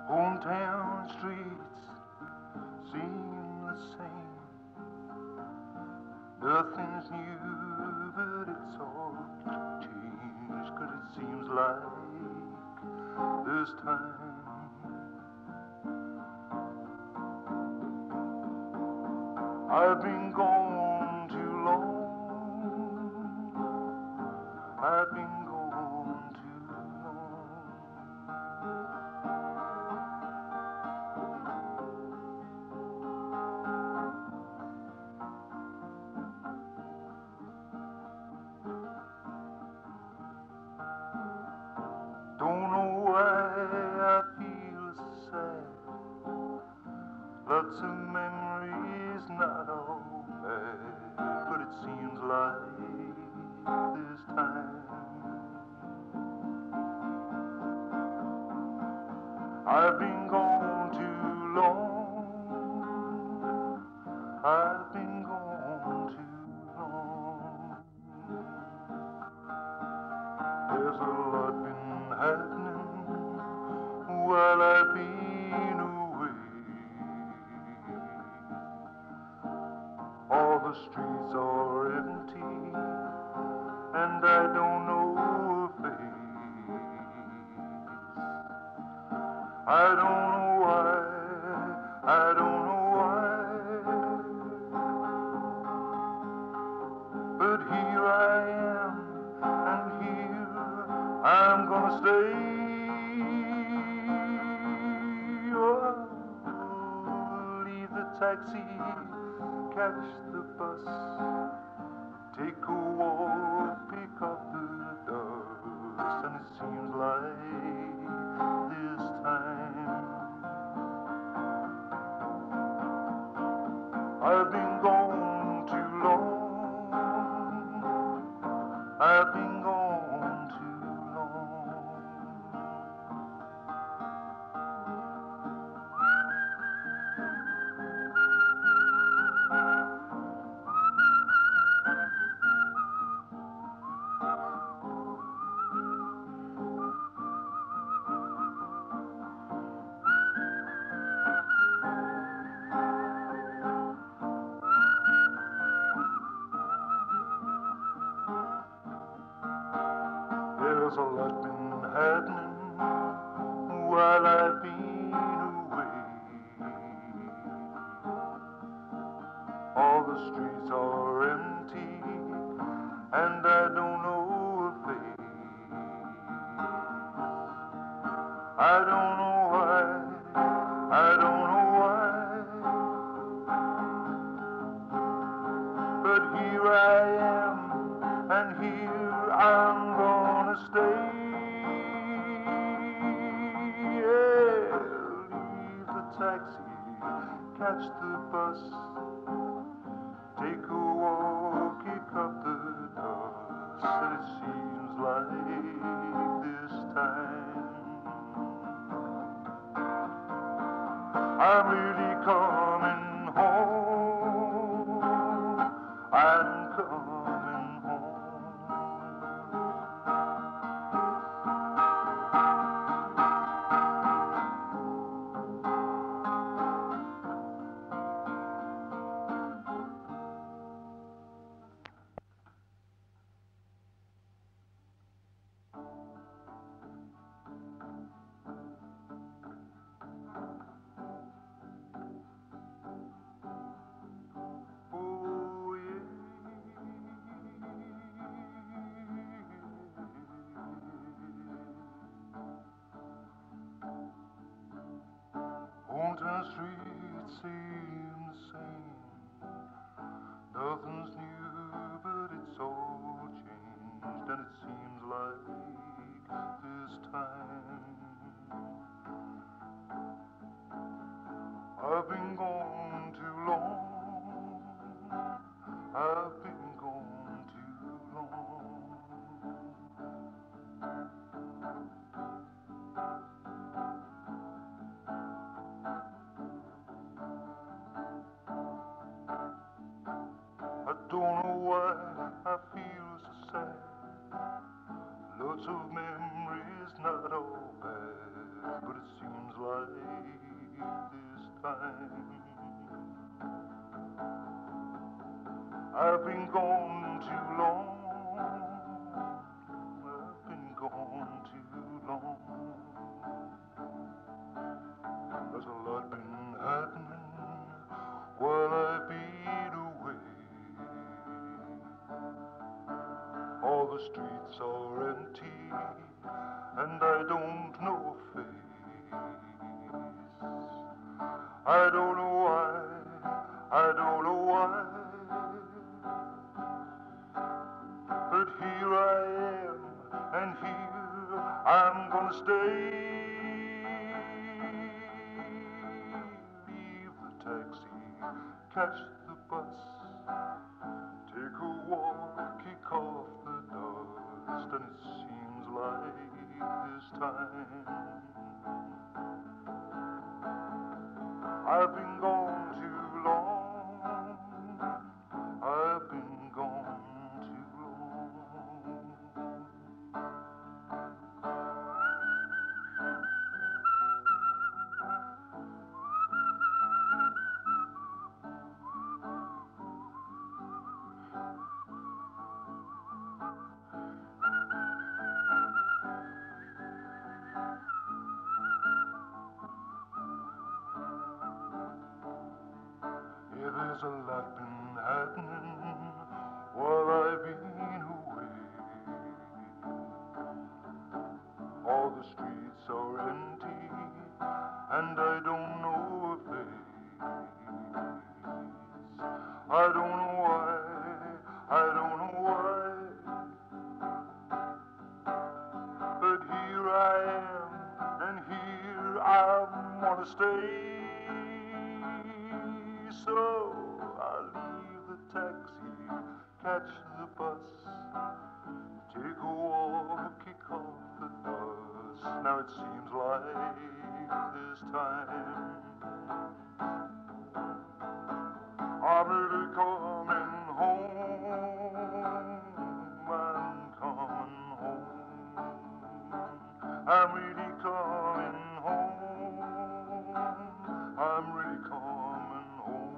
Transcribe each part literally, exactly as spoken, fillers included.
Hometown streets seem the same. Nothing's new, but it's all changed. 'Cause it seems like this time I've been gone too long. I've been gone too long. Don't know why I feel sad. Lots of memories, not all bad, but it seems like this time I've been gone too long. I've been gone too long. There's a lot been happening while I've been away. All the streets are empty, and I don't know a face. I don't know why, I don't know why, but here I am, and here I'm gonna stay. Oh, leave the taxi, catch the bus, take a walk, pick up the dust, and it seems like this time I've been gone too long. I've been gone too long. There's a lot been happening while I've been away. All the streets are empty, and I don't know a face. I don't know why, I don't know why, but here I am, and here I'm gonna stay. Yeah, leave the taxi, catch the bus, take a walk, kick up the dust, and it seems like this time I'm really coming home. I'm coming home. Oh yeah. Hometown streets seem the same. Nothing's new, but it's all changed, and it seems like this time I've been gone too long. I've been gone too long. of memories, not all bad, but it seems like this time I've been gone too long. I've been gone too long. There's a lot been happening while I've been away. All the streets are empty and I don't know a face. I don't know why, I don't know why, but here I am, and here I'm gonna stay. Leave the taxi, catch the bus, take a walk, kick off the dust, and it seems like this time I've been gone too long. I've been gone too long. Yeah, there's a lot been happening while I've been away. All the streets are empty and I don't know a face. I don't know why, I don't know why, but here I am, and here I wanna stay. So I'll leave the taxi, catch the bus, take a walk, kick off the dust. Now it seems like this time I'm really coming home. I'm coming home. I'm really coming home. I'm really coming home.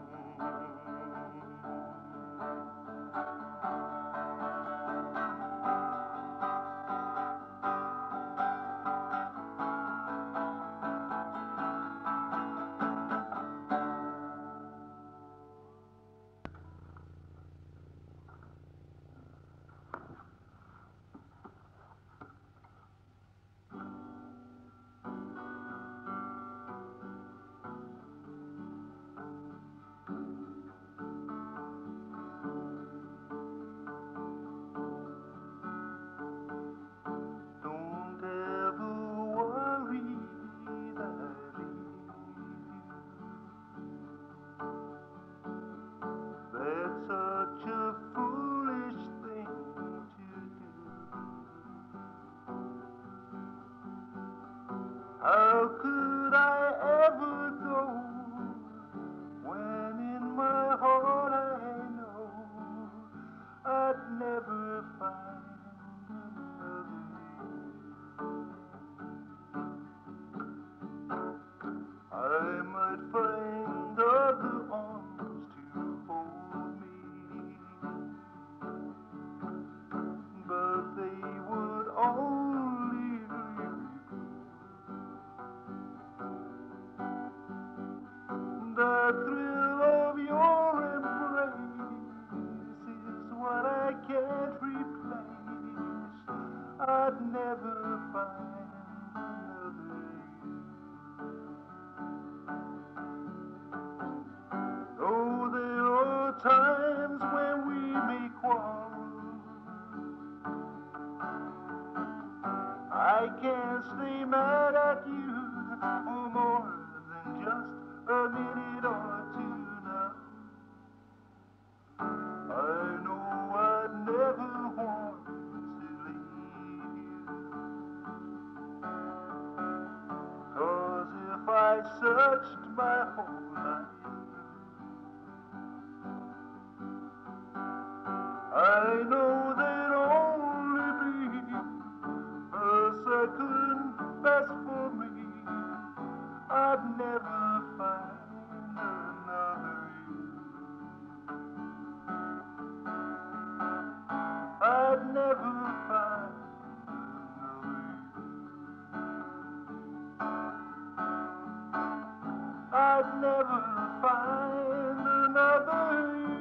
Don't ever worry that I leave you. That's such a foolish thing to do. How could I ever go when in my heart I know I'd never find another you. I might find other arms to hold me, but they would only leave me blue. The thrill of your embrace is what I can't replace. I'd never find another you. Though there are times when we may quarrel, I can't stay mad at you for more than just a minute or two now. I know I'd never want to leave you, 'cause if I searched my whole life, I know there'd only be a I confess for me, I'd never find another you. I'd never find another you. I'd never find another you.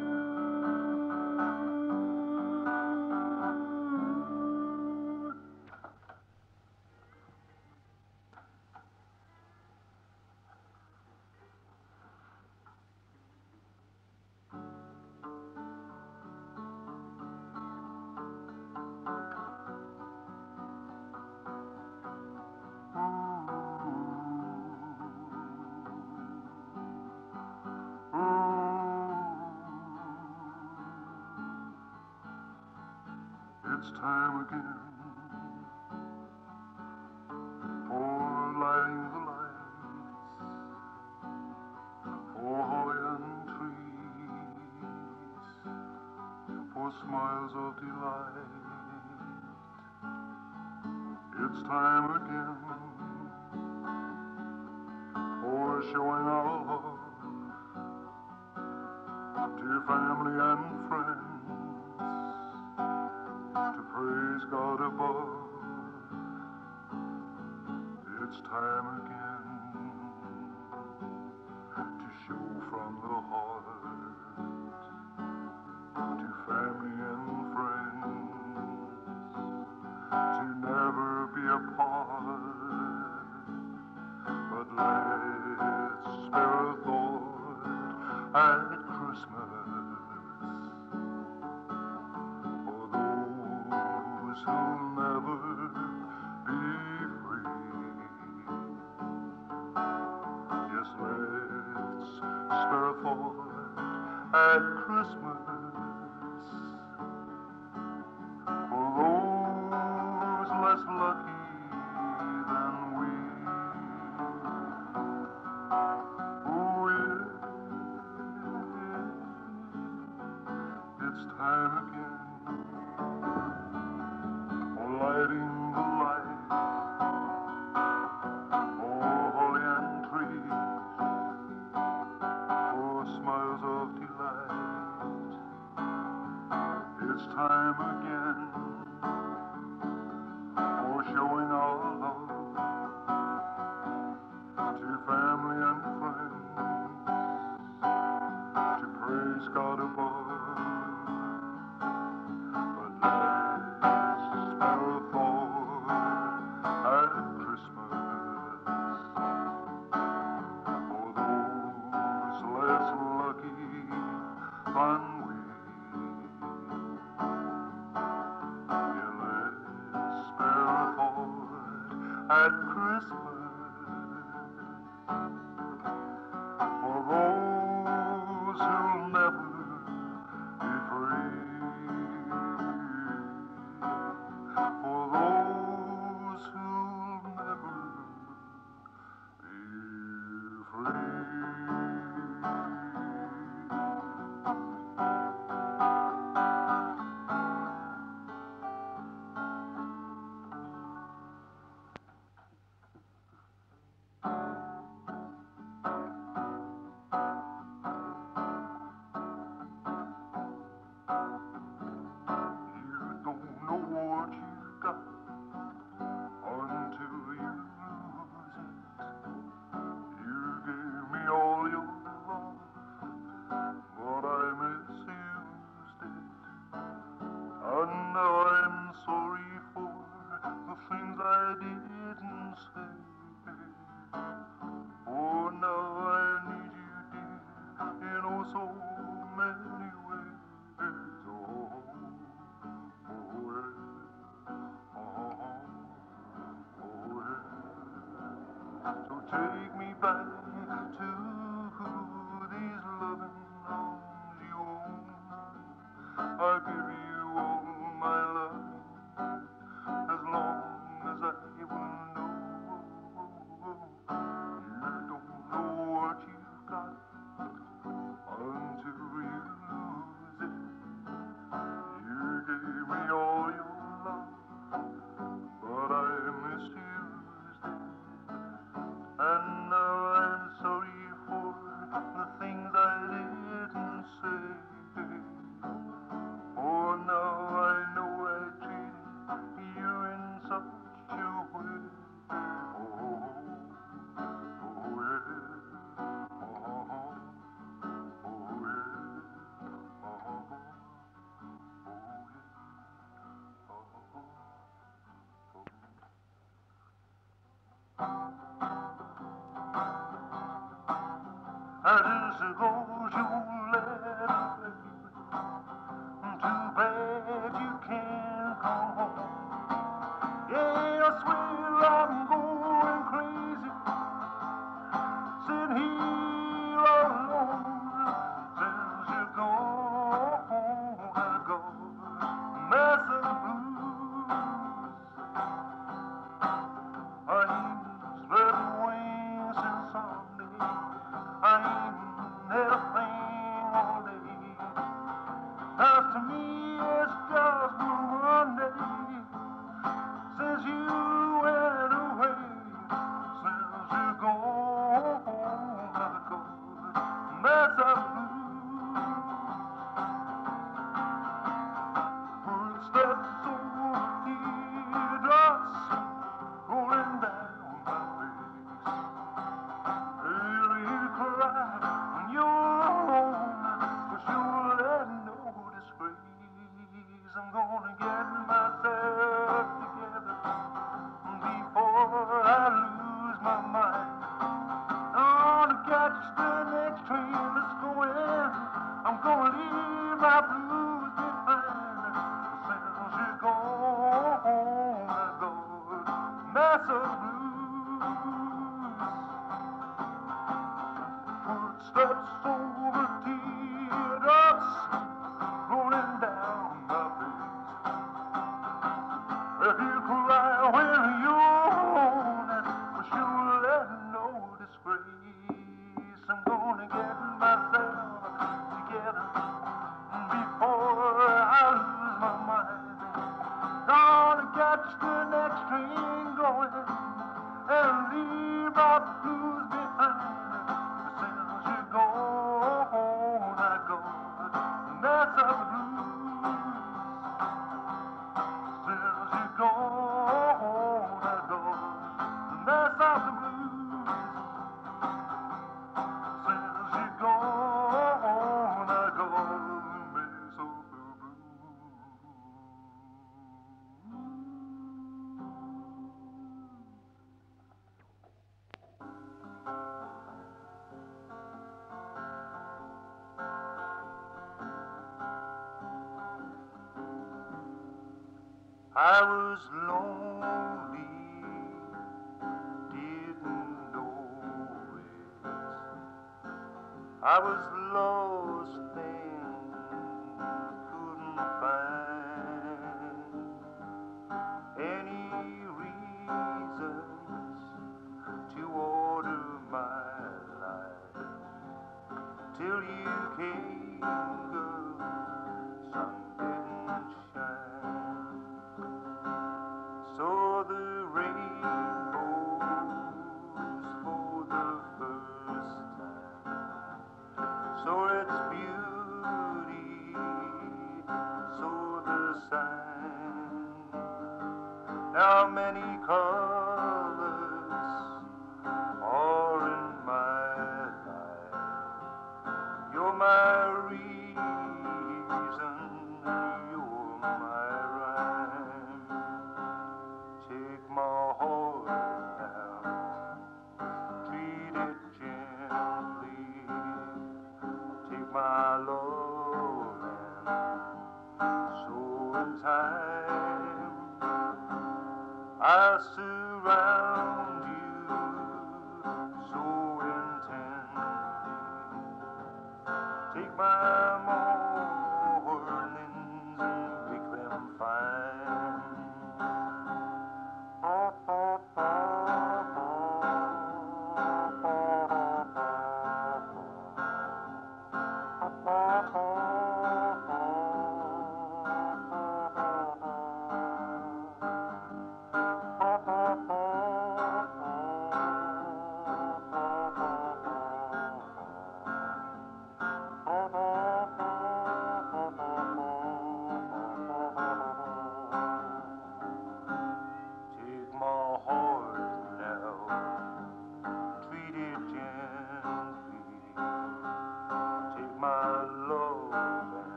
It's time again for lighting the lights, for Hawaiian trees, for smiles of delight. It's time again for showing our love to family and friends, to praise God above. It's time again to show from the heart to family and friends, to never be apart. But let's spare a thought at Christmas for those who'll never be free. Yes, let's spare a thought at Christmas for those less lucky than we. Oh, yeah, it's time again for lighting the lights, for holly and trees, for smiles of delight. It's time again for showing our love to family and friends, to praise God above. But let's spare a thought at Christmas for those less lucky than we. Yeah, let's spare a thought at Christmas for those who'll never be free, for those who'll never be free. You don't know what you've got until you lose it. You gave me all your love, but I misused it. And now I'm sorry for the things I didn't say. Oh, now I need you, dear, in oh so many ways. Oh, oh, yeah. Oh, oh, yeah. So take me back to these loving arms you own. I'll give you all my love as long as I will know. You don't know what you've got until you lose it. You gave me all your love, but I miss you. such a way. Oh, oh yeah. Oh, oh yeah. Oh, I just suppose you let it, baby. Too bad you can't come home. Yeah, I swear I'm going crazy, sitting here all alone. Since you're gone, I go mess of blues. I ain't slept wings since Sunday. I ain't had a thing all day. 'Cause to me it's just been one day since you went away. Since you're gone, I go mess of blues. Footsteps over teardrops rolling down my face. Hear you cry when you're alone, 'cause you'll let no disgrace. I'm gonna get myself together before I lose my mind. I'm gonna catch the next train that's going. I'm gonna leave my blues behind. Since you're gone, I go mess of blues. Footsteps over teardrops rolling down my face. If you cry when you're alone, but you'll let no disgrace. I'm gonna get myself together before I lose my mind. Gonna catch the next train going and leave my blues behind. Since you're gone, I go mess of blues. Since you're gone, I go mess of the blues. Since you're gone, I go mess of the blues. I was lonely, didn't know it. I was lost and couldn't find any reasons to order my life till you came, girl, sun didn't shine. Saw the rainbows for the first time. Saw its beauty, saw the sign. Now many colors are in my life. You're my reason, you're my rhyme. Take my heart now, treat it gently. Take my love and so in time I surround you so intently. Take my mornings and make them fine.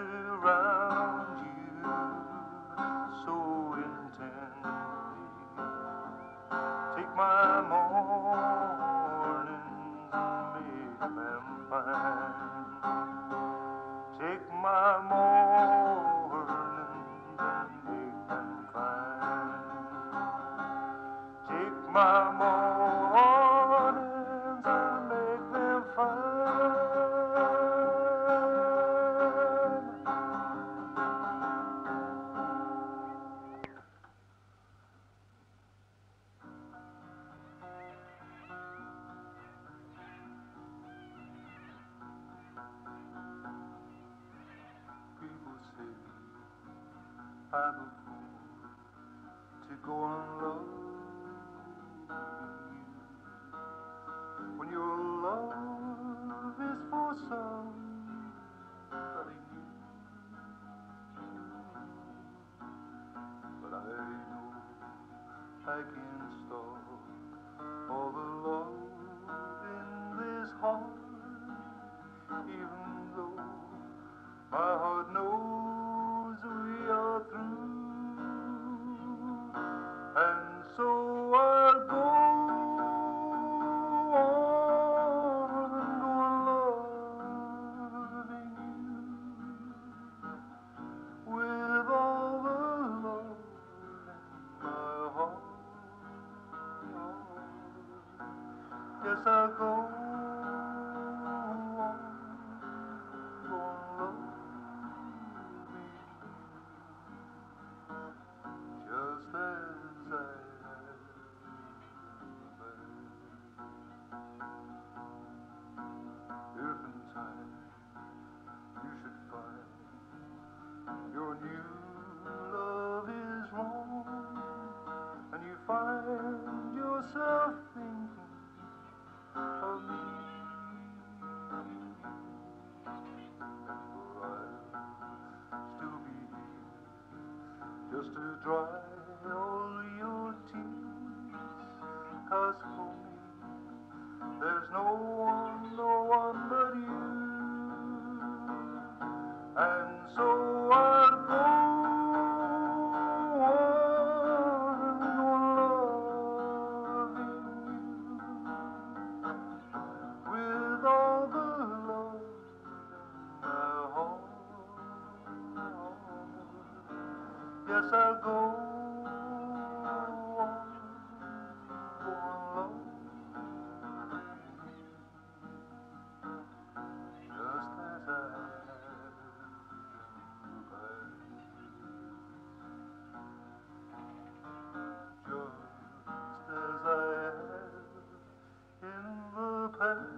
around you so intently. Take my mornings and make them fine. Take my mornings and make them fine. Take my mornings and make them fine. People say I'm a fool to go on loving you when your love is for somebody new. But I know I can stop all the love in this heart, even though my heart knows we are through. And so I'll go on and go on loving you with all the love in my heart. Yes, I'll go on, go on loving you just as I have been. If in time you should find your new love is wrong, and you find yourself thinking of me, for I'll still be here just to dry all your tears. 'Cause for me there's no one, no one but you. And so I'll go on and go on loving you with all the love in my heart. Yes, I'll go on, go on loving you just as I have in the past. Just as I have in the past.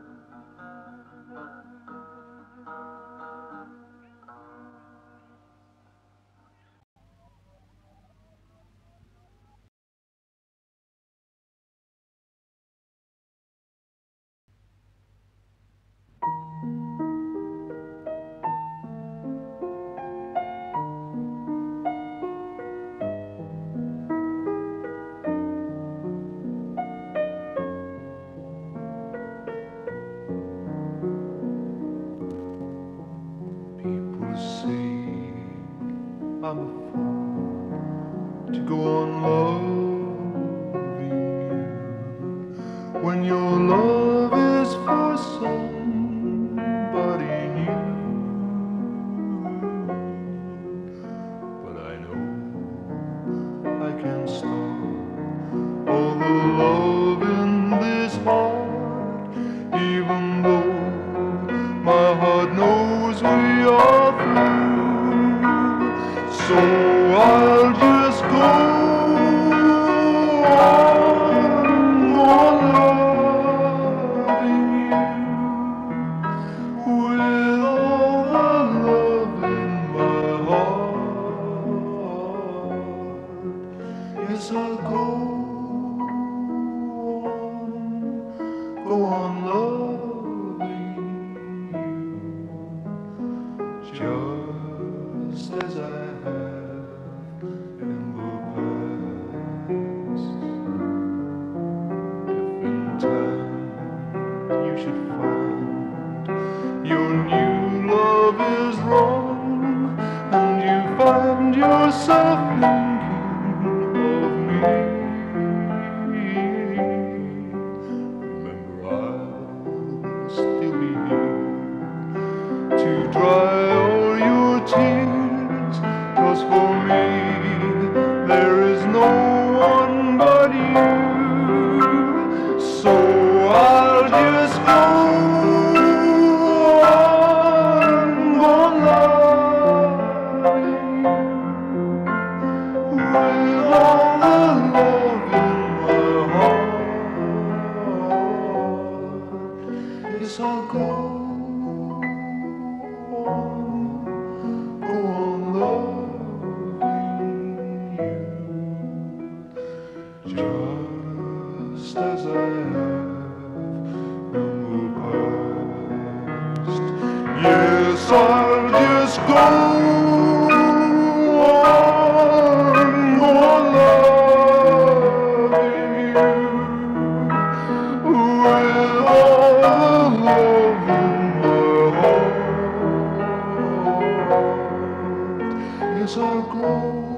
People say I'm a fool to go on loving you when your love is for somebody new. But I know I can stop all the love in this heart, even though my heart knows we are through. So I'll just go on, go on loving you with all the love in my heart. Yes, I'll go on, go on loving you just as I have in the past. If in time you should find your new love is wrong, yourself thinking of me. Remember, I'll still be here to dry all your tears, 'cause for me there is no one but you. So I'll just go on, go loving you with all the love in my heart. Yes, I'll go on, go on loving you, just as I have in the past. Yes, I'll just go on, go on loving you with all the love in my heart. Yes, I'll go